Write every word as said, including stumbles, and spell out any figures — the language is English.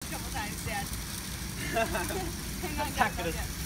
couple times, Dad. Hang on, Not gotta gonna, go again.